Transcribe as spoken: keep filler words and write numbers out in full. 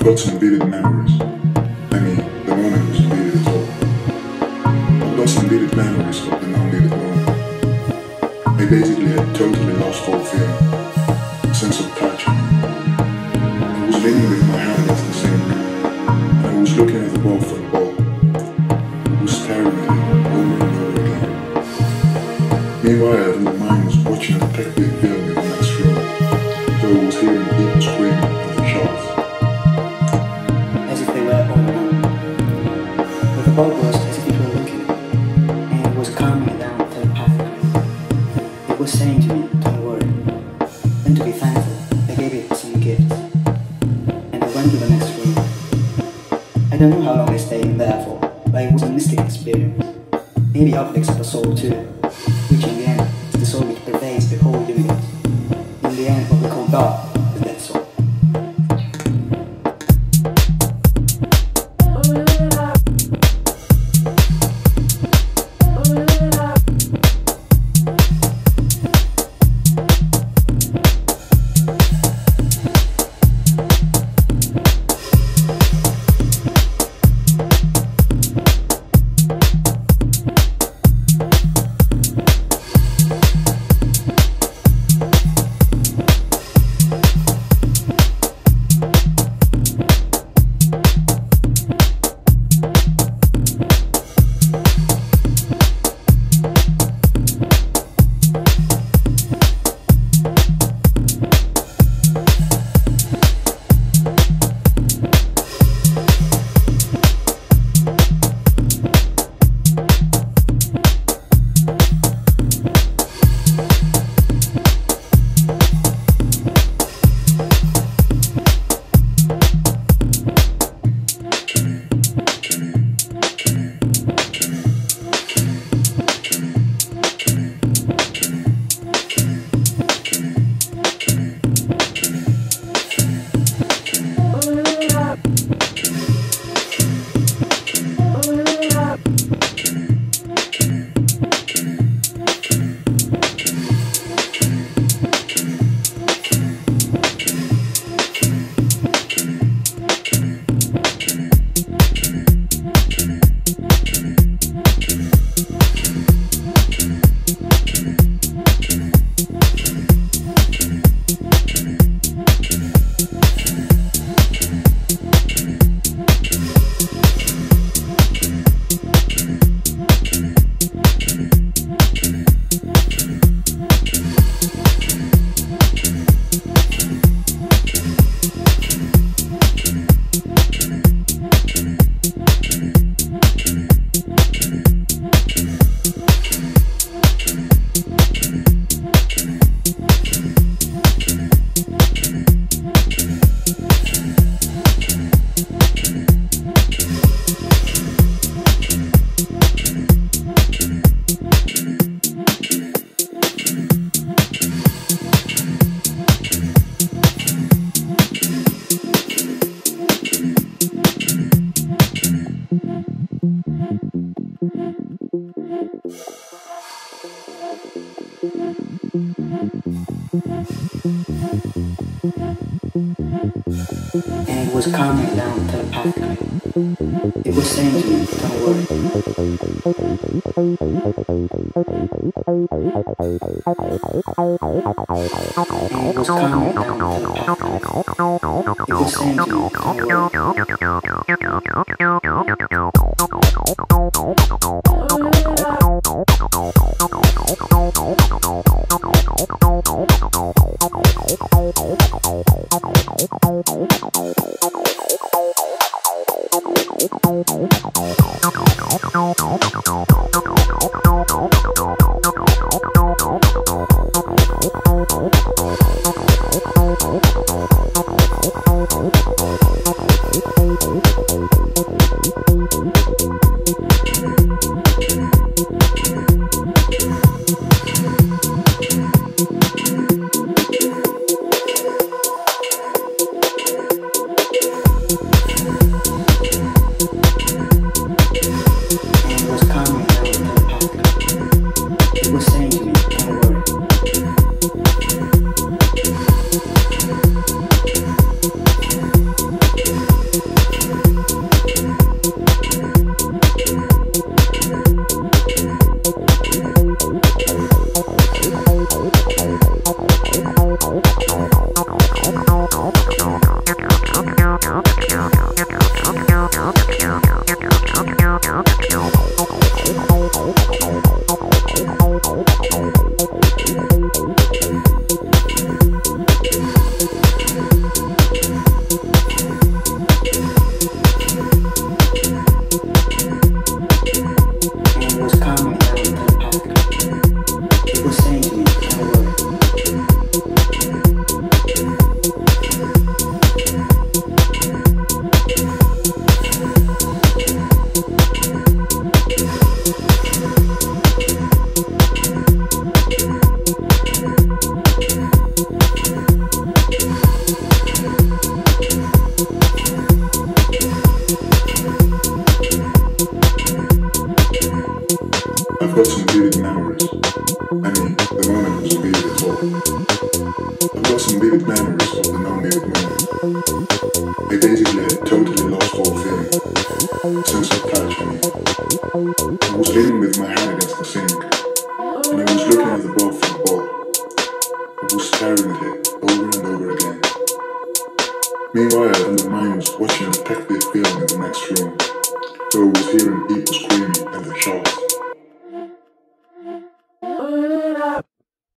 I've got some vivid memories. I mean, the moment was vivid at all. I've got some vivid memories of the non-vivid moment. I basically had totally lost all feeling, a sense of touch. I was leaning with my hand against the sink, and I was looking at the ball for the ball. I was staring at it over and over again. Meanwhile, my mind was watching a detective film in the next room, though I was hearing people screaming at the shots. As if they were all around. But the ball was as if it were looking, and it was calming me down telepathically. It was saying to me, don't worry. Then to be thankful, I gave it some gifts. And I went to the next room. I don't know how long I stayed in there for, but it was a mystic experience. Maybe optics of the soul too, which in the end is the soul which pervades the whole universe. In the end, what we call God is that soul. And it was calming down telepathically. It was saying to me, don't worry. And it was calming down telepathically. It was saying to me, don't worry. I've got some vivid memories of the non-vivid moment. I basically had totally lost all feeling, sense of touch, I mean. I was leaning with my hand against the sink, and I was looking at the bowl for the ball. I was staring at it over and over again. Meanwhile, under mine was watching a detective film in the next room, so I was hearing people screaming and the shots.